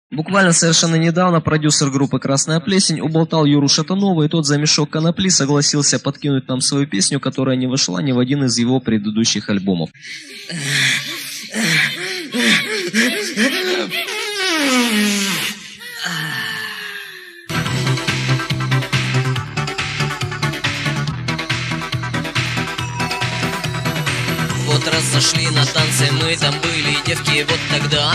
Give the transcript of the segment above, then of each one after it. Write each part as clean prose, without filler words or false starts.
Буквально совершенно недавно продюсер группы «Красная плесень» уболтал Юру Шатунова, и тот за мешок конопли согласился подкинуть нам свою песню, которая не вошла ни в один из его предыдущих альбомов. Вот раз зашли на танцы, мы там были, девки, вот тогда.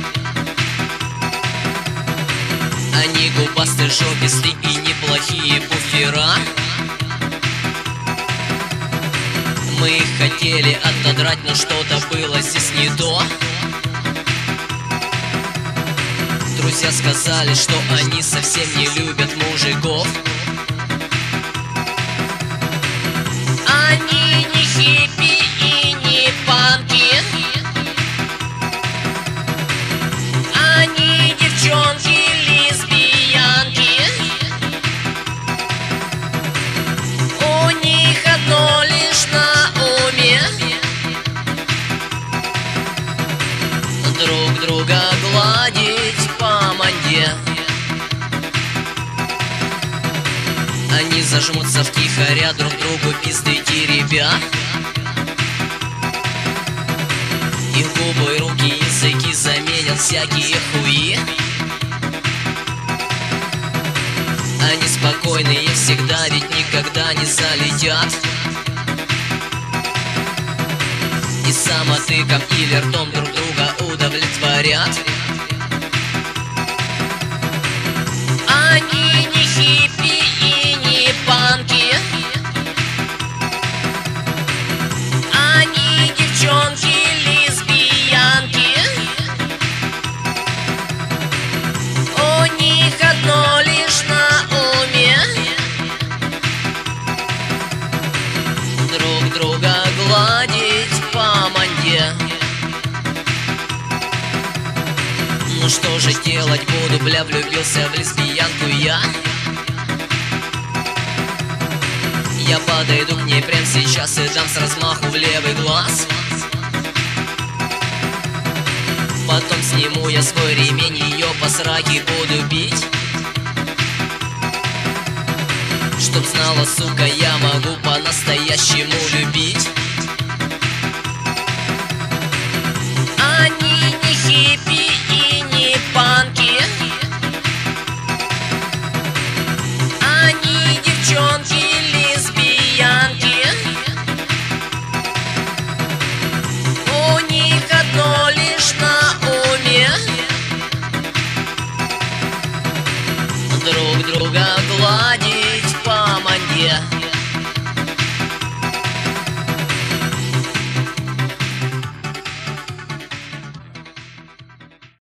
Они губастые, жопистые и неплохие буфера. Мы их хотели отодрать, но что-то было здесь не то. Друзья сказали, что они совсем не любят мужиков. Они не хиппи и не панки. Они девчонки лесбиянки. У них одно лишь на уме: друг друга гладить по манде. Они зажмутся втихаря, друг другу пизды теребя. Их губы, руки, языки заменят всякие хуи. Они спокойные всегда, ведь никогда не залетят. И самотыком или ртом друг друга удовлетворят. Они не хиппи и не панки. Они девчонки лесбиянки. У них одно лишь на уме: друг друга гладить по манде. Ну что же делать буду, бля, влюбился в лесбиянку я. Я подойду к ней прямо сейчас и дам с размаху в левый глаз. Потом сниму я свой ремень, ее по сраке буду бить. Чтоб знала, сука, я могу по-настоящему любить.